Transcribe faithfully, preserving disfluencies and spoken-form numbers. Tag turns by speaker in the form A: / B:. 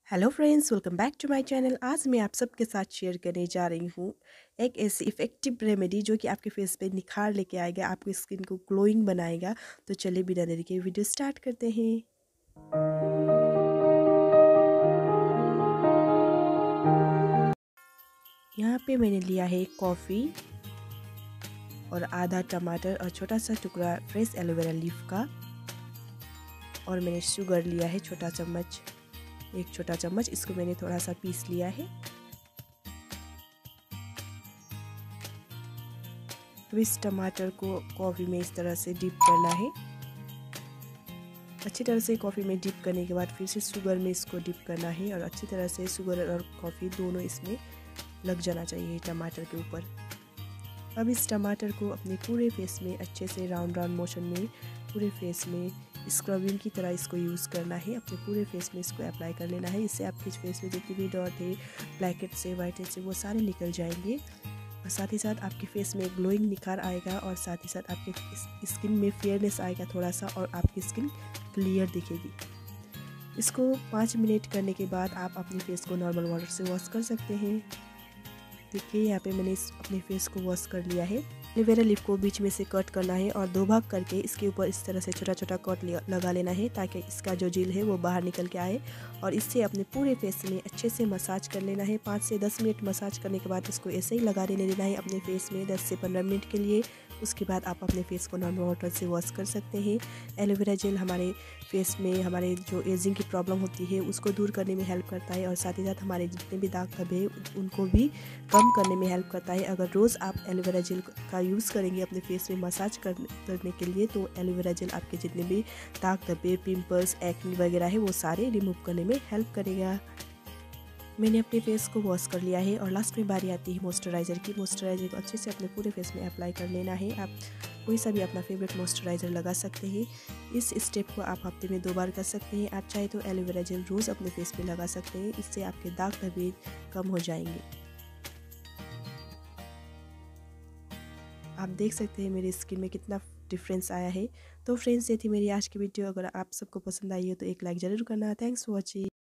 A: Hello friends, welcome back to my channel. आज मैं आप सबके साथ शेयर करने जा रही हूँ एक ऐसी इफ़ेक्टिव रेमेडी जो कि आपके फेस पे निखार लेके आएगा, आपकी स्किन को ग्लोइंग बनाएगा। तो चलिए बिना देरी के वीडियो स्टार्ट करते हैं। यहाँ पे मैंने लिया है कॉफ़ी और आधा टमाटर और छोटा सा टुकड़ा फ्रेश एलोवेरा लीफ का, और मैंने शुगर लिया है छोटा चम्मच, एक छोटा चम्मच। इसको मैंने थोड़ा सा पीस लिया है। अब इस टमाटर को कॉफ़ी में इस तरह से डिप करना है। अच्छी तरह से कॉफ़ी में डिप करने के बाद फिर से शुगर में इसको डिप करना है, और अच्छी तरह से शुगर और कॉफ़ी दोनों इसमें लग जाना चाहिए टमाटर के ऊपर। अब इस टमाटर को अपने पूरे फेस में अच्छे से राउंड राउंड मोशन में पूरे फेस में स्क्रबिंग की तरह इसको यूज़ करना है। अपने पूरे फेस में इसको अप्लाई कर लेना है। इससे आपके फेस में जितनी भी डॉट है, ब्लैक से वाइट से, वो सारे निकल जाएंगे। और साथ ही साथ आपके फेस में ग्लोइंग निखार आएगा, और साथ ही साथ आपके स्किन में फेयरनेस आएगा थोड़ा सा, और आपकी स्किन क्लियर दिखेगी। इसको पाँच मिनट करने के बाद आप अपने फेस को नॉर्मल वाटर से वॉश कर सकते हैं। देखिए यहाँ पे मैंने इस अपने फेस को वॉश कर लिया है। एलोवेरा लीफ को बीच में से कट करना है और दो भाग करके इसके ऊपर इस तरह से छोटा छोटा कट लगा लेना है, ताकि इसका जो जेल है वो बाहर निकल के आए। और इससे अपने पूरे फेस में अच्छे से मसाज कर लेना है। पाँच से दस मिनट मसाज करने के बाद इसको ऐसे ही लगा रहने देना है अपने फेस में दस से पंद्रह मिनट के लिए। उसके बाद आप अपने फेस को नॉर्मल वाटर से वॉश कर सकते हैं। एलोवेरा जेल हमारे फेस में हमारे जो एजिंग की प्रॉब्लम होती है उसको दूर करने में हेल्प करता है, और साथ ही साथ हमारे जितने भी दाग धब्बे उनको भी कम करने में हेल्प करता है। अगर रोज़ आप एलोवेरा जेल का यूज़ करेंगे अपने फेस में मसाज करने के लिए, तो एलोवेरा जेल आपके जितने भी दाग धब्बे, पिंपल्स, एक्ने वगैरह है वो सारे रिमूव करने में हेल्प करेगा। मैंने अपने फेस को वॉश कर लिया है, और लास्ट में बारी आती है मॉइस्चराइज़र की। मॉइस्चराइज़र को अच्छे से अपने पूरे फेस में अप्लाई कर लेना है। आप कोई सा भी अपना फेवरेट मॉइस्चराइज़र लगा सकते हैं। इस स्टेप को आप हफ्ते में दो बार कर सकते हैं। आप चाहे तो एलोवेरा जेल रोज़ अपने फेस पे लगा सकते हैं। इससे आपके दाग धब्बे कम हो जाएंगे। आप देख सकते हैं मेरी स्किन में कितना डिफरेंस आया है। तो फ्रेंड्स, ये थी मेरी आज की वीडियो। अगर आप सबको पसंद आई हो तो एक लाइक ज़रूर करना। Thanks for watching.